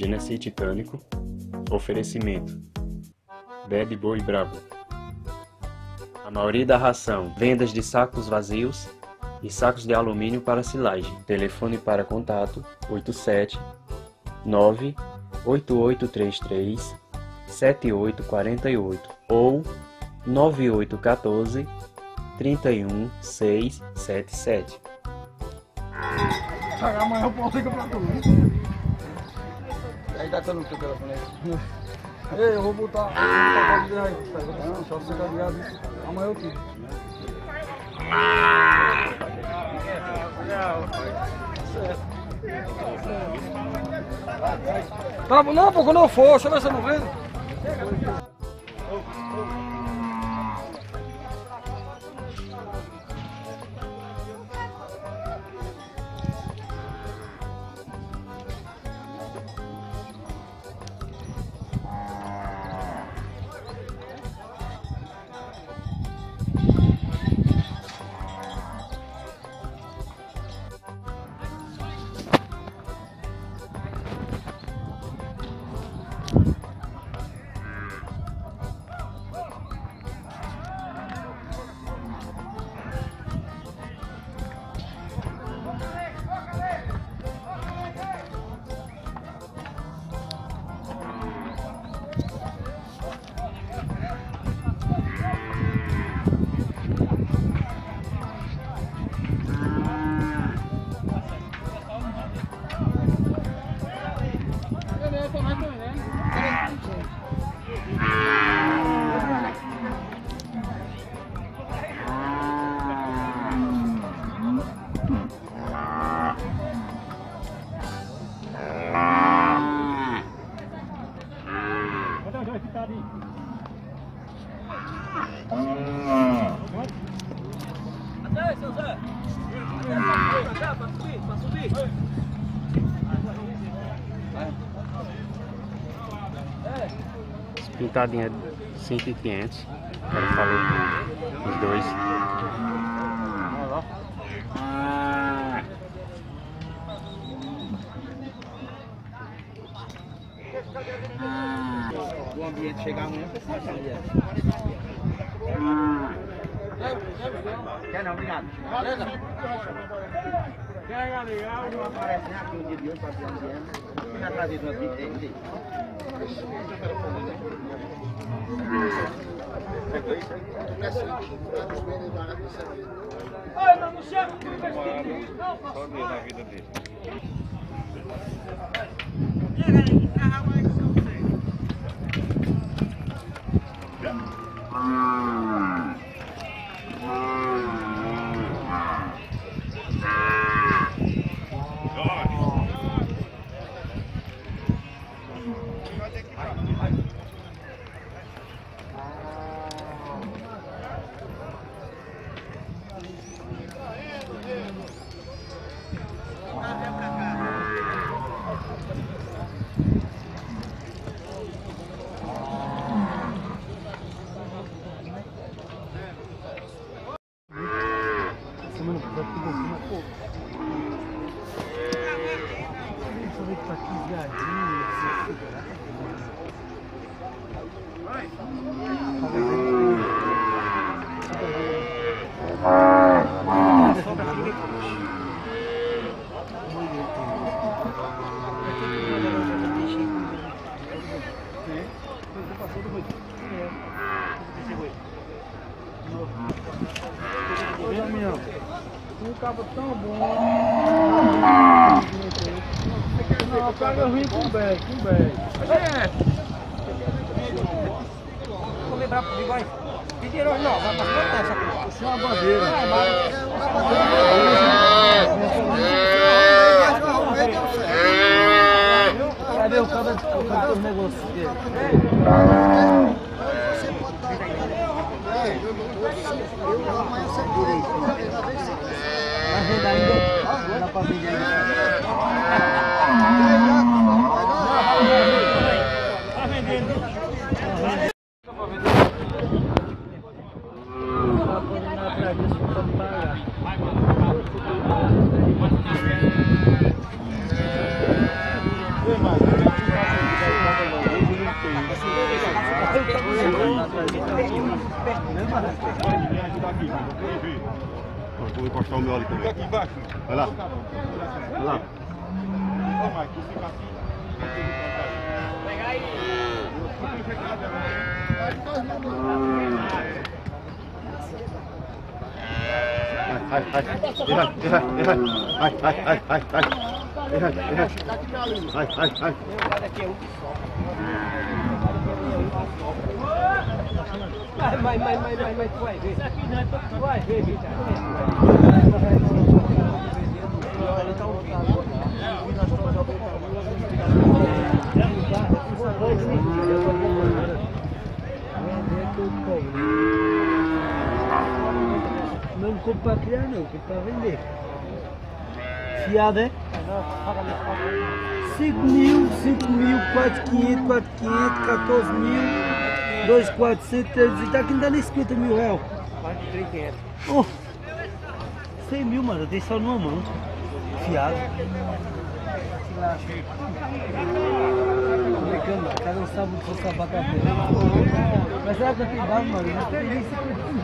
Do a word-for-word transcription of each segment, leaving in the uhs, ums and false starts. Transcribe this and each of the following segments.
Genesi Titânico. Oferecimento: Bebe Boi Brabo. A maioria da ração: vendas de sacos vazios e sacos de alumínio para silagem. Telefone para contato: oito sete nove oito oito três três sete oito quatro oito ou nove oito um quatro três um seis sete sete. Amanhã eu posso ligar pra tu. Aí dá teu número, teu telefone aí. Ei, eu vou botar. Eu vou botar aí. Não, só você tá ligado. Amanhã eu tiro. Tá bom, não, pô, quando eu for, deixa eu ver se eu não vendo. Até, seu Zé! Pra subir, pra subir! Pintadinha cinco e quinhentos. Quero falar os dois. O ambiente chegar amanhã, você sabia. Quer não, obrigado. Beleza? Quer ligar? Não aparece aqui no dia de hoje para ver ambiente. Eu já trazia duas vinte aí. Ai, não, não chega! Não, Só Deus na vida dele. Um cabo tão bom. Não, pega ruim com bag, com bag. É. Vou lembrar pro Bigode. Pediram, não, vai passar essa porra. Isso é uma bandeira. Cadê o cara do negócio dele? Vai vender ainda? Dá pra vender ainda? Tá vendendo. Vai, vai, vai. Vou encostar o meu ali também. Aqui embaixo. Vai lá. Vai lá. Ó, Mike, tu fica aqui. Pega aí. Vai, vai, vai. Vai, vai, vai, vai, vai, vai. Vai, vai, vai. Vai, vai, vai, vai, vai, vai, tu vai ver. Isso aqui não é tu vai ver, bicho. Não compro para criar não, compro para vender. Fiada é? cinco mil, cinco mil, quatro mil quinhentos, quatro mil quinhentos, quatorze mil, dois mil e quatrocentos, trezentos, aqui não dá nem cinquenta mil reais. quatro mil e quinhentos. Oh, cem mil, mano, eu dei só numa mão. Fiado. Tô brincando, mano, cada um sabe o que você sabe a mas será que eu tenho dado, mano? Não tem nem cinquenta mil.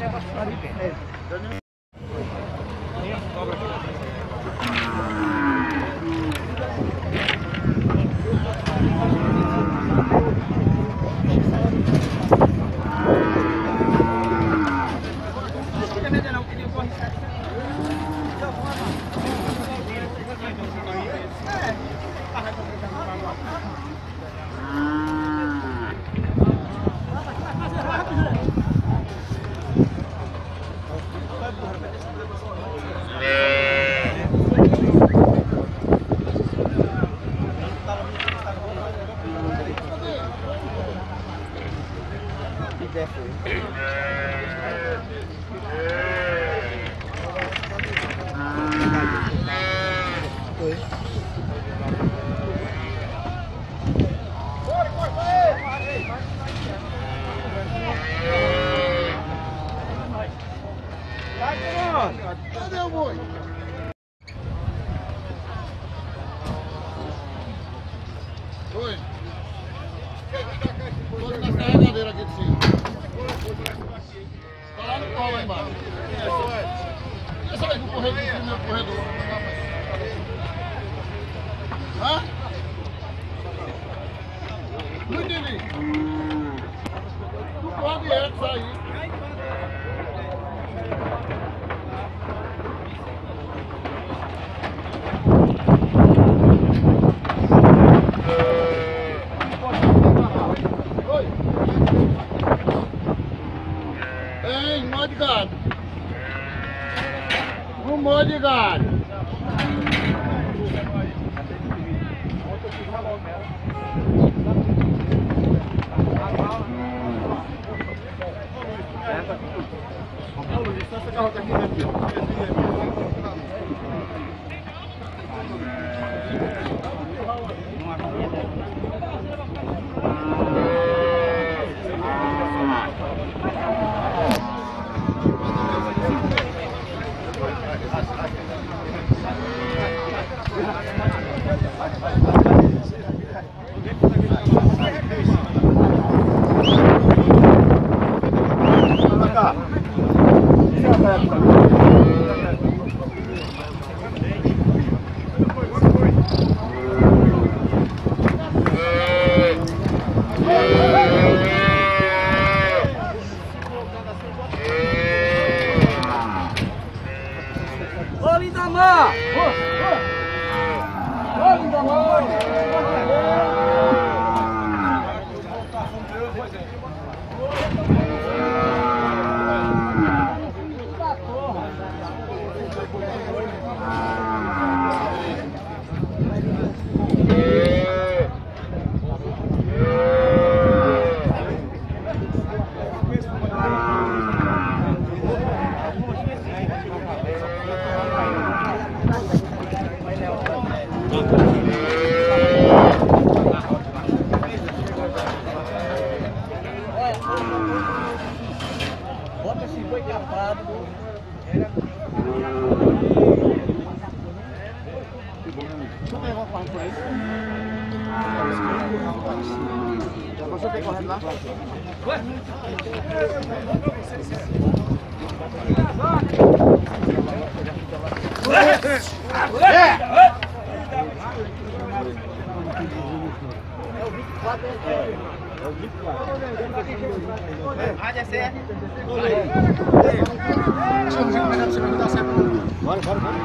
Cadê o boi? Oi. Bora nessa regadeira aqui de cima. Tá lá no pau lá embaixo. Essa aí pro corredor, pro meu corredor. Hã? Não entendi. Não pode é sair. Ei, mó de gado. Um mó de gado. Vai cá. Você tem correndo lá? Ué? Bora, bora, bora.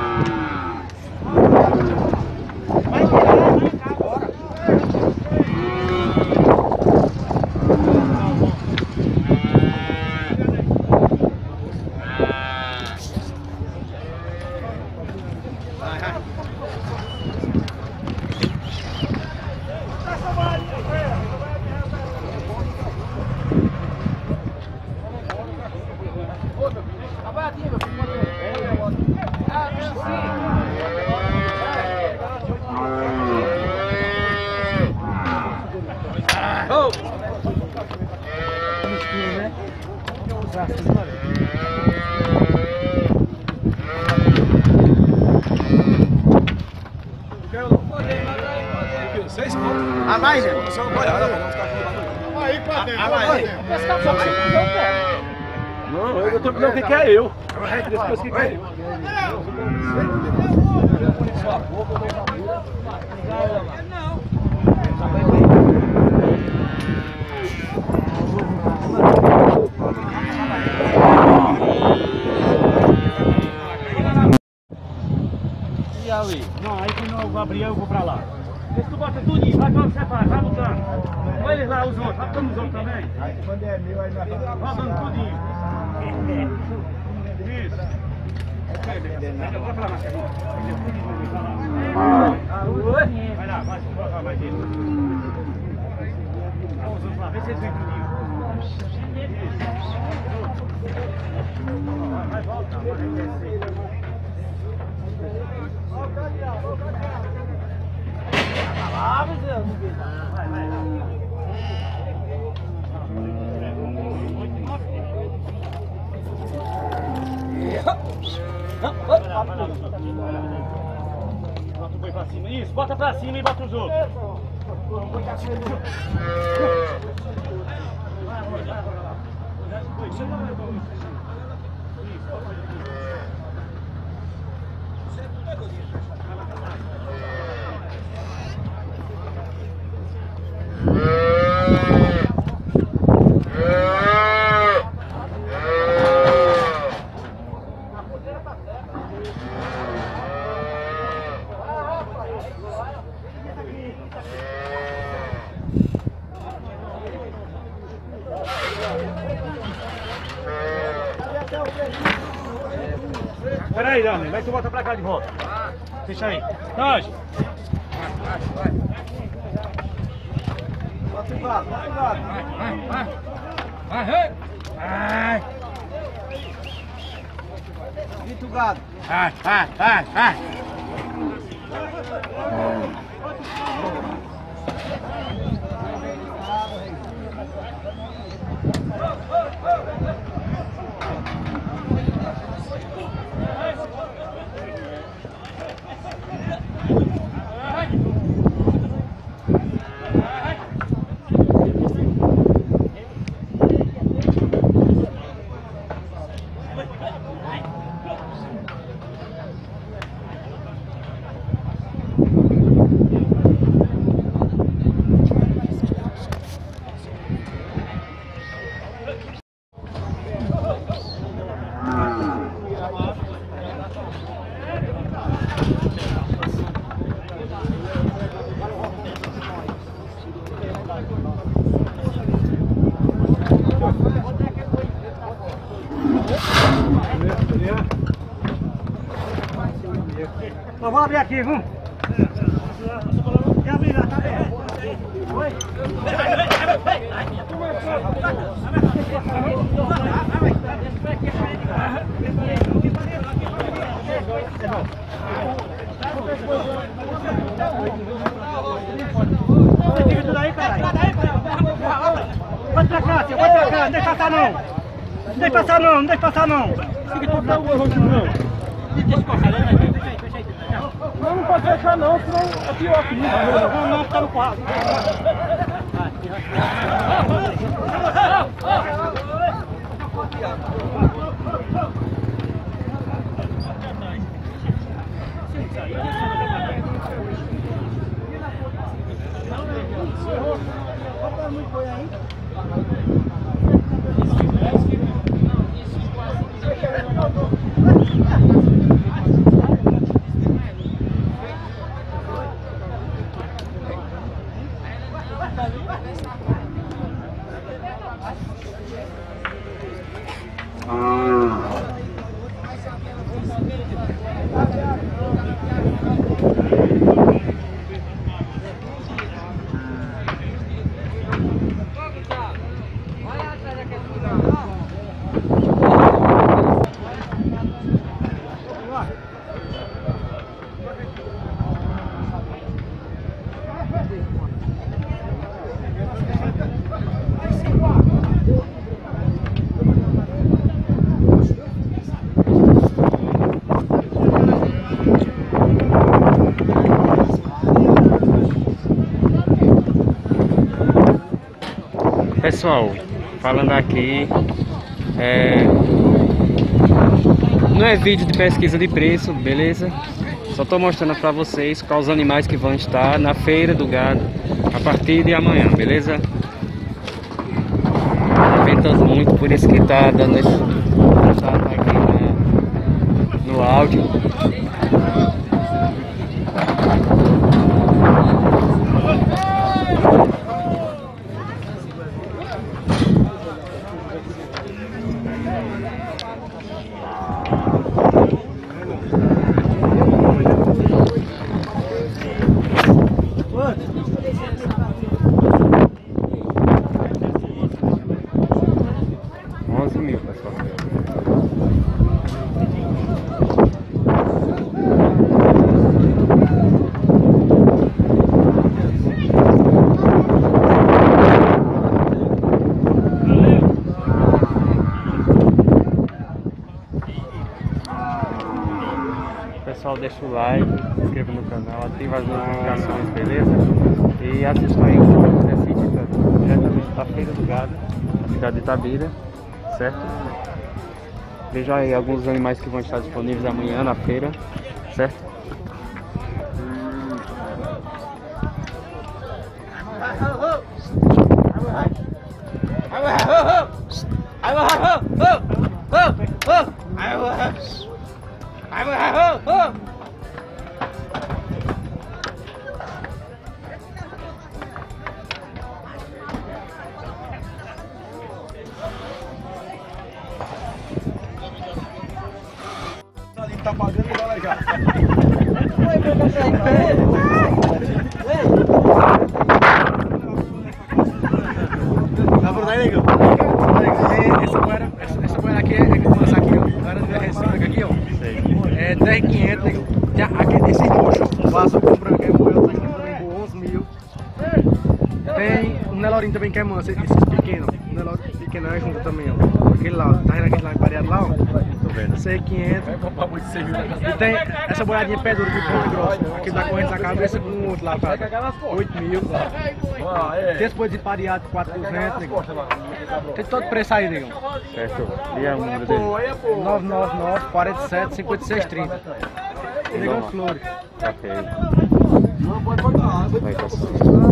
A mais, né? Você não pode olhar, não. Aí, pra dentro. Não, eu tô vendo o que que é eu. Depois que que é eu. E ali? Não, aí que não o Gabriel eu vou pra lá. Vê se tu bota tudinho, vai pra onde você faz, vai botando. Olha eles lá, os outros, vai botando os outros também. Aí quando é meu, aí nós vamos botando tudinho. Isso. Vai pra lá, Marcelinho. Vai lá, vai, vai lá, mais isso. Olha os outros lá, vê se eles vêm tudinho. Vai, volta, vai descer. Ah, meu Deus! Vai, vai, vai. Bota o boi pra cima. Isso, bota pra cima e bota os outros. Espera aí, Dani, vai tu volta pra cá de volta. Deixa aí. Nós. Bota o gato, bota o gato. Vai, vai, vai. Vai, vai. Grita o gato. Vai, vai, vai, vai. Nós vamos abrir aqui, vamos. Quer abrir lá, tá aberto. Oi? Tira tudo aí, caralho. Vai pra cá, vai pra cá, não deixa passar não. Não deixa passar não, não deixa passar não. Fica tudo na rua, não. Deixa eu passar, deixa aí, deixa aí. Não, não pode fechar não, senão é pior que isso. Não, não, fica no quadro. Pessoal, falando aqui, é... não é vídeo de pesquisa de preço, beleza? Só tô mostrando pra vocês quais os animais que vão estar na feira do gado a partir de amanhã, beleza? Tá ventando muito, por isso que tá dando esse contato aqui na... no áudio. onze mil, pessoal. Pessoal, deixa o like, se inscreva no canal, ativa as notificações, beleza? E assista aí o vídeo desse vídeo diretamente da Feira do Gado, na cidade de Itabira, certo? Veja aí alguns animais que vão estar disponíveis amanhã na feira, certo? Tá pagando e vai já. Tá por aí, negão? Essa boia, essa, essa boia aqui é que começa aqui, ó. Agora de Recife aqui, ó. É dez mil e quinhentos, negão. Aqui esse roxo, vaso com branco, é boia também por onze mil. Tem um Nelorinho também que é manso, esses pequenos. Um Nelorinho pequeno é junto também, ó. Aquele lá, ó. Tá vendo aquele lá pareado lá, ó? C quinhentos. E tem essa boiadinha pé duro de ponta grossa. Aqui da corrente na cabeça com o outro lá, tá? oito mil. Tem esse boi de pareado quatro por cento, negão. Tem todo preço aí, negão. Certo. E a número dele? nove nove nove, quarenta e sete, cinquenta e seis, trinta. Negão Flores. Ok. Vai, pessoal.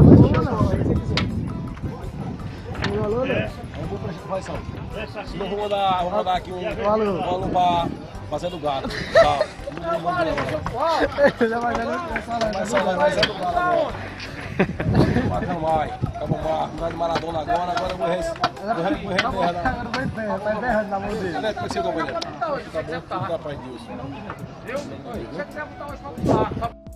Senão vou mandar, vou mandar aqui um valor pra Fazenda do Gado. Tá. Vai sair, vai sair do Gado agora. Vai, vai. Acabou mais. De Maradona agora, agora eu vou res. Vou res, vou res. Agora vai enterrar, tá enterrando na mão dele. Cadê que você companheiro? Tá bom, fica pra Deus. Eu? Você quiser botar hoje pra